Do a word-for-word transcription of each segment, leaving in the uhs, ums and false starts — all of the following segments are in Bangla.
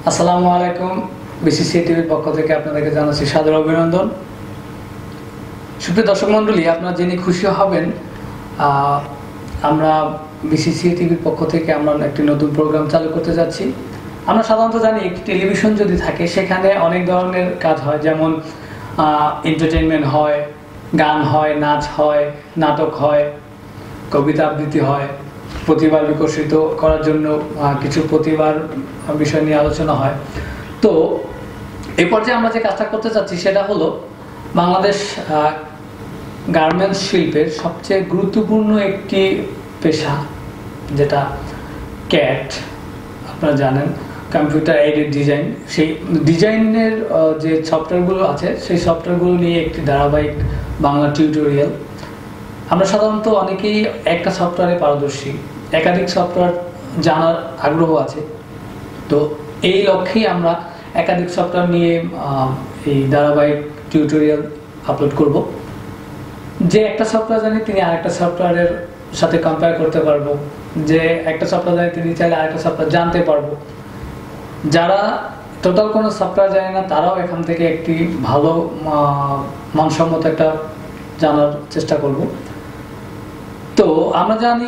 আসসালামু আলাইকুম। বিসিসিএ টিভির পক্ষ থেকে আপনাদেরকে জানাচ্ছি সাদর অভিনন্দন। সুপ্রিয় দর্শক মণ্ডলী, আপনারা জেনে খুশি হবেন আমরা বিসিসিএ টিভির পক্ষ থেকে আমরা একটি নতুন প্রোগ্রাম চালু করতে যাচ্ছি। আমরা সাধারণত জানি একটি টেলিভিশন যদি থাকে সেখানে অনেক ধরনের কাজ হয়, যেমন এন্টারটেইনমেন্ট হয়, গান হয়, নাচ হয়, নাটক হয়, কবিতা আবৃত্তি হয়, প্রতিভা বিকশিত করার জন্য কিছু প্রতিভার বিষয় নিয়ে আলোচনা হয়। তো এই পর্যায়ে আমরা যে কাজটা করতে চাচ্ছি সেটা হলো বাংলাদেশ গার্মেন্টস শিল্পের সবচেয়ে গুরুত্বপূর্ণ একটি পেশা, যেটা ক্যাড। আপনারা জানেন কম্পিউটার এইডেড ডিজাইন। সেই ডিজাইনের যে সফটওয়্যারগুলো আছে সেই সফটওয়্যারগুলো নিয়ে একটি ধারাবাহিক বাংলা টিউটোরিয়াল। আমরা সাধারণত অনেকেই একটা সফটওয়্যারে পারদর্শী, একাধিক সফটওয়্যার জানার আগ্রহ আছে। তো এই লক্ষ্যেই আমরা একাধিক সফটওয়্যার নিয়ে এই ধারাবাহিক টিউটোরিয়াল আপলোড করব। যে একটা সফটওয়্যার জানি তিনি আরেকটা সফটওয়্যারের সাথে কম্পেয়ার করতে পারবো, যে একটা সফটওয়্যার জানি তিনি চাইলে আরেকটা সফটওয়্যার জানতে পারবো। যারা টোটাল কোনো সফটওয়্যার জানে না তারাও এখান থেকে একটি ভালো মানসম্মত একটা জানার চেষ্টা করব। তো আমরা জানি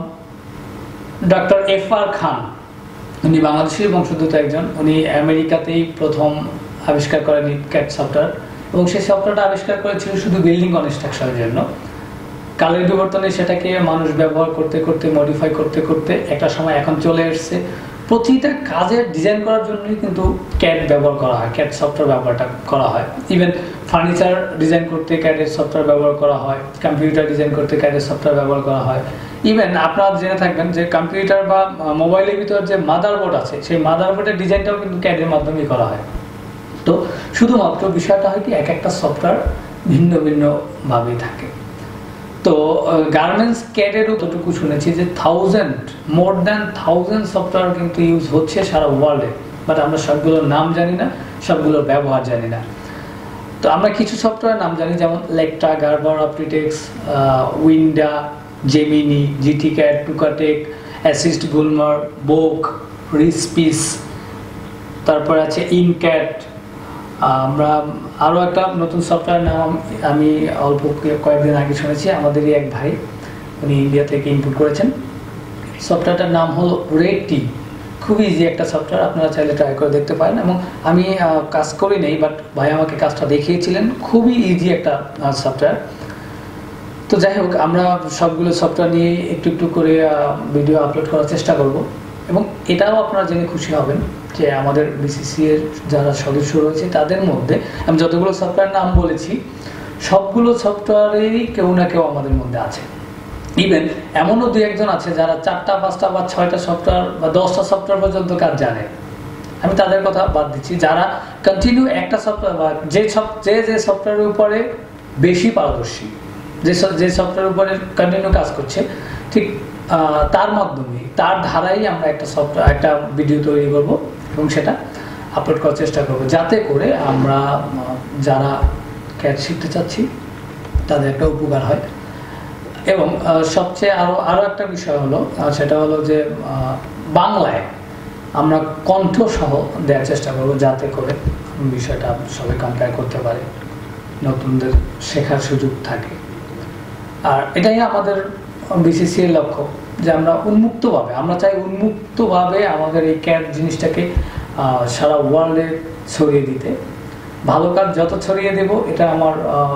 ডক্টর এফ আর খান, উনি বাংলাদেশের বংশোদ্ভূত একজন। উনি আমেরিকাতেই প্রথম আবিষ্কার করেন ক্যাড সফটওয়্যার, এবং সেই সফটওয়্যারটা আবিষ্কার করেছিল শুধু বিল্ডিং কনস্ট্রাকশনের জন্য। কালের বিবর্তনে সেটাকে মানুষ ব্যবহার করতে করতে মডিফাই করতে করতে একটা সময় এখন চলে এসছে প্রতিটা কাজের ডিজাইন করার জন্যই কিন্তু ক্যাড ব্যবহার করা হয়, ক্যাড সফটওয়্যার ব্যবহারটা করা হয়। ইভেন ফার্নিচার ডিজাইন করতে ক্যাডের সফটওয়্যার ব্যবহার করা হয়, কম্পিউটার ডিজাইন করতে ক্যাডের সফটওয়্যার ব্যবহার করা হয়। ইভেন আপনারা জেনে থাকবেন যে কম্পিউটার বা মোবাইলের ভিতর যে মাদারবোর্ড আছে সেই মাদারবোর্ডের ডিজাইনটাও কিন্তু ক্যাডের মাধ্যমেই করা হয়। তো শুধুমাত্র বিষয়টা হয় কি এক একটা সফটওয়্যার ভিন্ন ভিন্নভাবেই থাকে। তো গার্মেন্টস ক্যাডেরও যতটুকু শুনেছি যে thousand more than thousand software কিন্তু ইউজ হচ্ছে সারা ওয়ার্ল্ডে, বাট আমরা সবগুলোর নাম জানি না, সবগুলোর ব্যবহার জানি না। তো আমরা কিছু সফটওয়্যার নাম জানি, যেমন লেকটা, গার্বার, অপটিটেক্স, উইন্ডা, Gemini, GT CAD, Tukatech, Assyst, গুলমার, বোক, রিসপিস, তারপর আছে ইনক্যাড। আমরা আরও একটা নতুন সফটওয়্যার নাম আমি অল্প কয়েকদিন আগে শুনেছি, আমাদেরই এক ভাই, উনি ইন্ডিয়া থেকে ইনপুট করেছেন। সফটওয়্যারটার নাম হলো রেডটি। খুবই ইজি একটা সফটওয়্যার, আপনারা চাইলে ট্রাই করে দেখতে পারেন। এবং আমি কাজ করি নেই, বাট ভাই আমাকে কাজটা দেখিয়েছিলেন, খুবই ইজি একটা সফটওয়্যার। তো যাই হোক, আমরা সবগুলো সফটওয়্যার নিয়ে একটু একটু করে ভিডিও আপলোড করার চেষ্টা করব। এবং এটাও আপনারা জেনে খুশি হবেন যে আমাদের বিসিসিএ এর যারা সদস্য রয়েছে তাদের মধ্যে আমি যতগুলো সফটওয়্যার নাম বলেছি সবগুলো সফটওয়্যারেরই কেউ না কেউ আমাদের মধ্যে আছে। ইভেন এমনও দু একজন আছে যারা চারটা পাঁচটা বা ছয়টা সফটওয়্যার বা দশটা সফটওয়্যার পর্যন্ত কাজ জানে। আমি তাদের কথা বাদ দিচ্ছি। যারা কন্টিনিউ একটা সফটওয়্যার বা যে যে যে সফটওয়্যারের উপরে বেশি পারদর্শী, যে যে সফটওয়্যারের উপরে কন্টিনিউ কাজ করছে, ঠিক তার মাধ্যমে তার ধারাই আমরা একটা সফটওয়্যার একটা ভিডিও তৈরি করব এবং সেটা আপলোড করার চেষ্টা করব, যাতে করে আমরা যারা ক্যাড শিখতে চাচ্ছি তাদের একটা উপকার হয়। এবং সবচেয়ে আরও আরও একটা বিষয় হলো, সেটা হলো যে বাংলায় আমরা কণ্ঠসহ দেওয়ার চেষ্টা করব, যাতে করে বিষয়টা সবাই কম্পেয়ার করতে পারে, নতুনদের শেখার সুযোগ থাকে। আর এটাই আমাদের বিসিসিএর লক্ষ্য, যে আমরা উন্মুক্তভাবে আমরা চাই উন্মুক্তভাবে আমাদের এই ক্যাড জিনিসটাকে সারা ওয়ার্ল্ডে ছড়িয়ে দিতে। ভালো কাজ যত ছড়িয়ে দেব, এটা আমার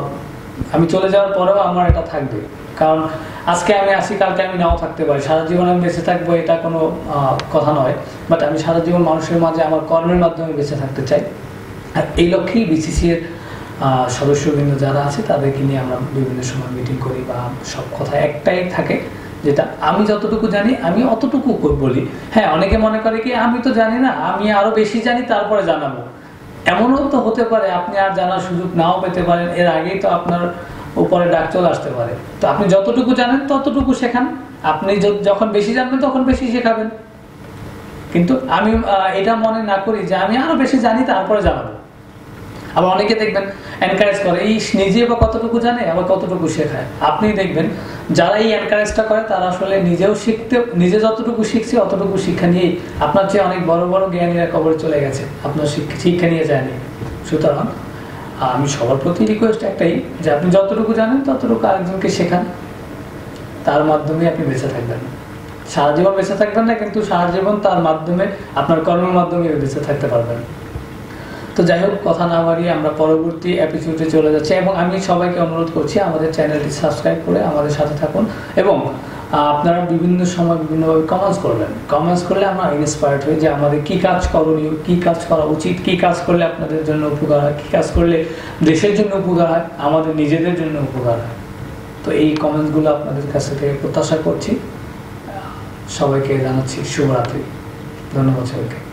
আমি চলে যাওয়ার পরেও আমার এটা থাকবে। কারণ আজকে আমি আসি, কালকে আমি নাও থাকতে পারি, সারা জীবন আমি বেঁচে থাকবো এটা কোনো কথা নয়, বাট আমি সারা জীবন মানুষের মাঝে আমার কর্মের মাধ্যমে বেঁচে থাকতে চাই। আর এই লক্ষ্যেই বিসিসিএর সদস্যবৃন্দ যারা আছে তাদেরকে নিয়ে আমরা বিভিন্ন সময় মিটিং করি, বা সব কথা একটাই থাকে, যেটা আমি যতটুকু জানি আমি অতটুকু বলি। হ্যাঁ, অনেকে মনে করে কি আমি তো জানি না, আমি আরো বেশি জানি তারপরে জানাবো। এমনও তো হতে পারে আপনি আর জানার সুযোগ নাও পেতে পারেন, এর আগেই তো আপনার উপরে ডাক চলে আসতে পারে। তো আপনি যতটুকু জানেন ততটুকু শেখান, আপনি যখন বেশি জানবেন তখন বেশি শেখাবেন। কিন্তু আমি এটা মনে না করি যে আমি আরো বেশি জানি তারপরে জানাবো। আবার অনেকে দেখবেন এনকারেজ করে, এই নিজে বা কতটুকু জানে আবার কতটুকু শেখায়। আপনি দেখবেন যারা এই এনকারেজটা করে তারা আসলে নিজেও শিখতে, নিজে যতটুকু শিখছে অতটুকু শিক্ষা নিয়েই আপনার চেয়ে অনেক বড় বড় জ্ঞানীরা কবরে চলে গেছে, আপনার শিক্ষা নিয়ে যায়নি। সুতরাং আমি সবার প্রতি রিকোয়েস্ট একটাই, যে আপনি যতটুকু জানেন ততটুকু আরেকজনকে শেখান, তার মাধ্যমে আপনি বেঁচে থাকবেন। সারা জীবন বেঁচে থাকবেন না, কিন্তু সারা জীবন তার মাধ্যমে, আপনার কর্মের মাধ্যমে বেঁচে থাকতে পারবেন। তো যাই হোক, কথা না বাড়িয়ে আমরা পরবর্তী এপিসোডে চলে যাচ্ছি, এবং আমি সবাইকে অনুরোধ করছি আমাদের চ্যানেলটি সাবস্ক্রাইব করে আমাদের সাথে থাকুন, এবং আপনারা বিভিন্ন সময় বিভিন্নভাবে কমেন্টস করবেন। কমেন্টস করলে আমরা ইন্সপায়ার্ড হই যে আমাদের কী কাজ করণীয়, কী কাজ করা উচিত, কী কাজ করলে আপনাদের জন্য উপকার হয়, কী কাজ করলে দেশের জন্য উপকার হয়, আমাদের নিজেদের জন্য উপকার হয়। তো এই কমেন্টসগুলো আপনাদের কাছ থেকে প্রত্যাশা করছি। সবাইকে জানাচ্ছি শুভরাত্রি, ধন্যবাদ সবাইকে।